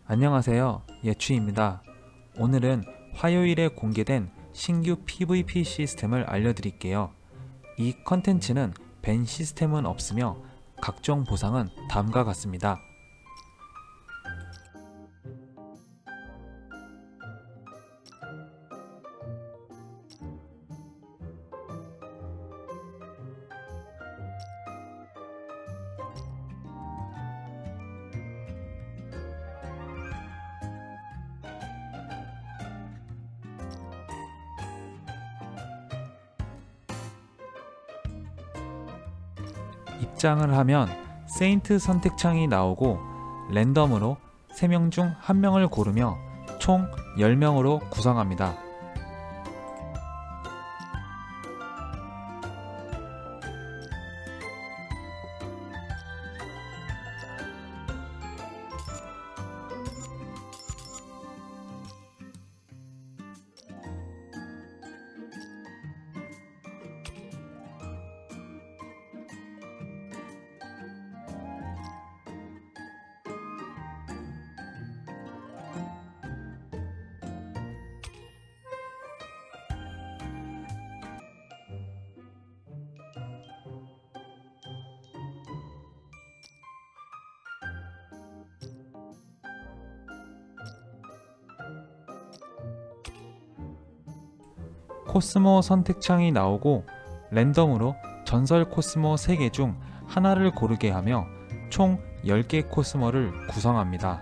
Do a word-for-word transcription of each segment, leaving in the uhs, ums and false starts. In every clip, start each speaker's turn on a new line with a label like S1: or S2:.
S1: 안녕하세요, 예추입니다. 오늘은 화요일에 공개된 신규 피브이피 시스템을 알려드릴게요. 이 컨텐츠는 밴 시스템은 없으며 각종 보상은 다음과 같습니다. 입장을 하면 세인트 선택창이 나오고 랜덤으로 세 명 중 한 명을 고르며 총 열 명으로 구성합니다. 코스모 선택창이 나오고 랜덤으로 전설 코스모 세 개 중 하나를 고르게 하며 총 열 개 코스모를 구성합니다.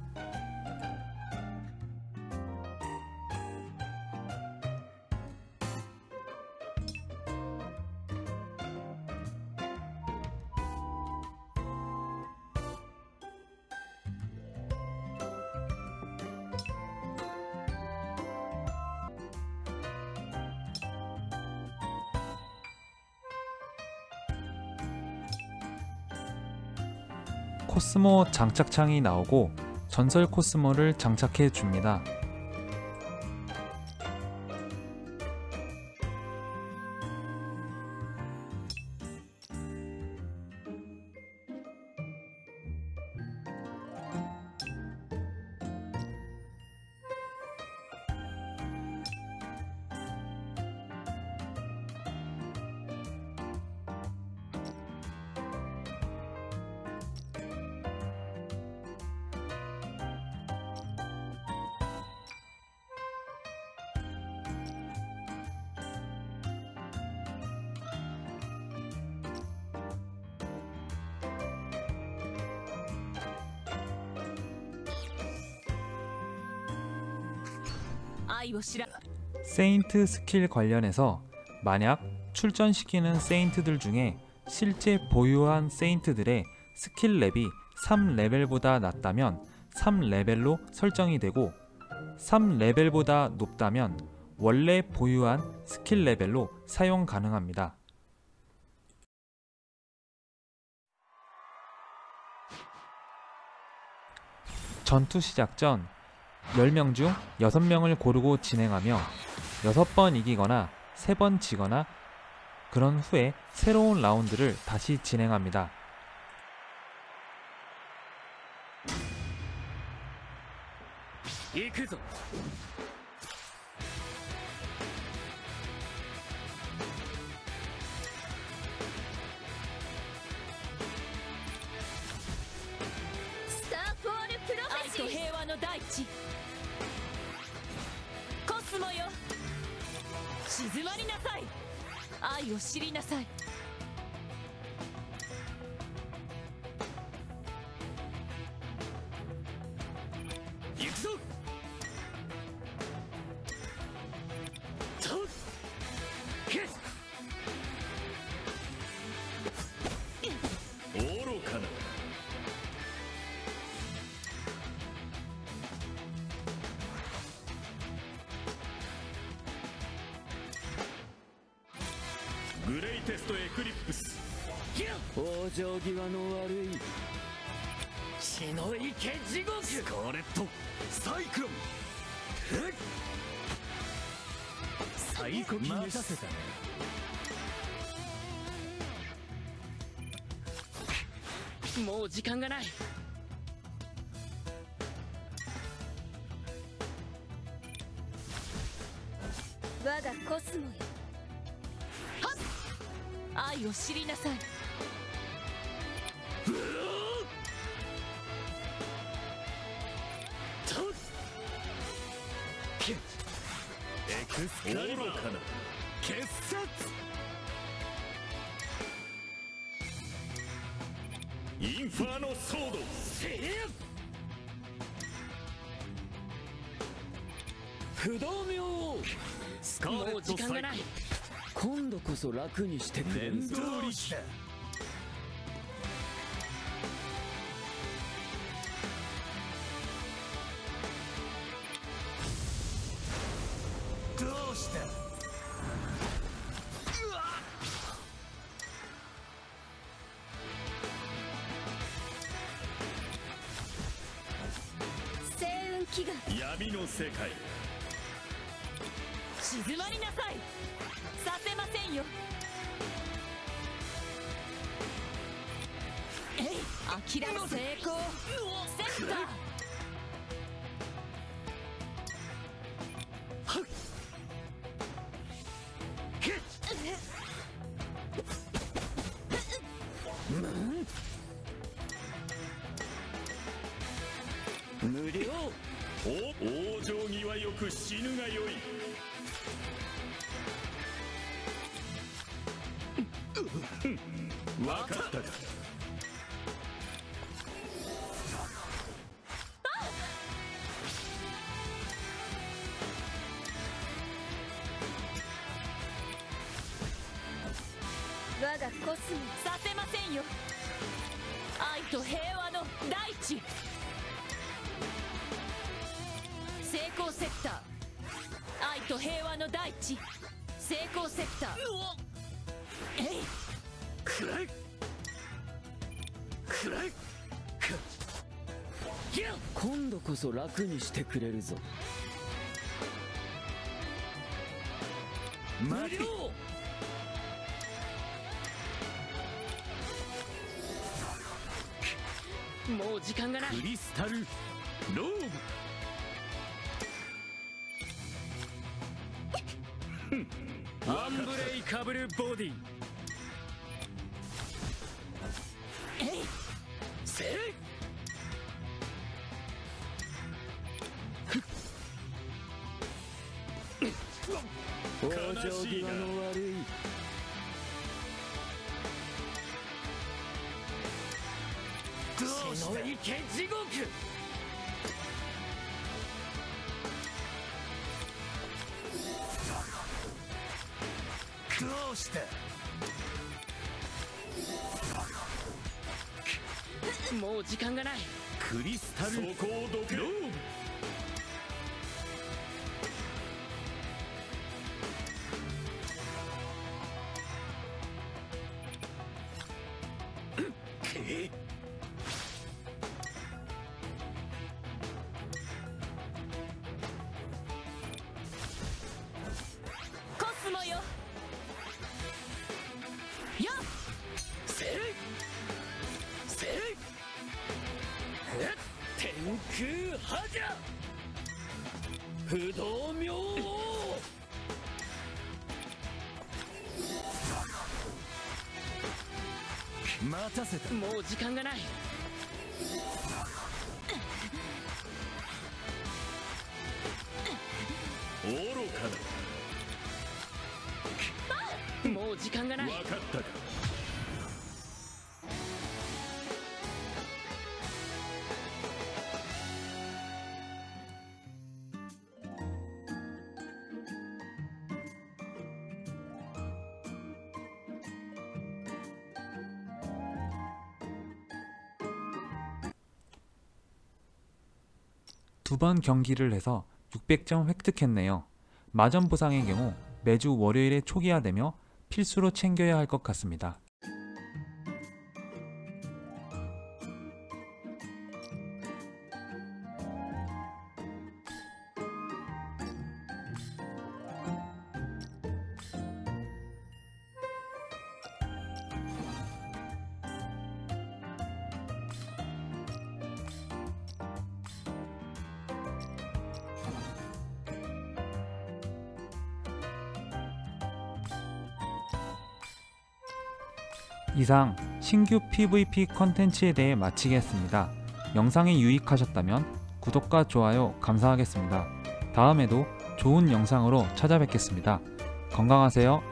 S1: 코스모 장착창이 나오고 전설 코스모를 장착해 줍니다. 세인트 스킬 관련해서 만약 출전시키는 세인트들 중에 실제 보유한 세인트들의 스킬 랩이 삼 레벨보다 낮다면 삼 레벨로 설정이 되고 삼 레벨보다 높다면 원래 보유한 스킬 레벨로 사용 가능합니다. 전투 시작 전 열 명 중 여섯 명을 고르고 진행하며 여섯 번 이기거나 세 번 지거나 그런 후에 새로운 라운드를 다시 진행합니다.
S2: グレイテストエクリプス往生際の悪い血の池地獄スカーレットサイクロン最高待たせたね。もう時間がない。
S3: 我がコスモよ。
S4: 愛を知りなさい。
S2: エクスカリバーかな決殺。インファーノソードせい不動明王スカーレット
S4: もう時間がない。
S5: 今度こそ楽にしてくれるぞ。
S2: 念通りした。どうした。
S3: 星雲祈願。
S2: 闇の世界。
S4: 静まりなさい。させませんよ。えい、諦め成功。センター。
S5: 無料。
S2: お往生際よく死ぬがよい。分かったか。
S3: 我がコスモ。
S4: させませんよ。愛と平和の大地。成功セクター。愛と平和の大地。成功セクター。えい、
S2: くらいくらい。
S5: 今度こそ楽にしてくれるぞ。
S2: 無料。
S4: もう時間がない。
S2: クリスタルローブ。アンブレイカブルボディ。
S4: えい、
S2: せい
S5: 往生際の悪い。
S2: どうした。
S4: 血の池地獄。
S2: どうした。
S4: もう時間がない。
S2: クリスタルそこをどけ。ローブ。
S4: コスモよ。よっ。
S2: せいせい天空覇者不動明王。待たせた。
S4: もう時間がない。
S2: 愚か
S4: もう時間がな
S2: だ。
S4: い。
S2: 分かったか。
S1: 두 번 경기를 해서 육백 점 획득했네요. 마전 보상의 경우 매주 월요일에 초기화되며 필수로 챙겨야 할 것 같습니다. 이상 신규 피브이피 컨텐츠에 대해 마치겠습니다. 영상이 유익하셨다면 구독과 좋아요 감사하겠습니다. 다음에도 좋은 영상으로 찾아뵙겠습니다. 건강하세요.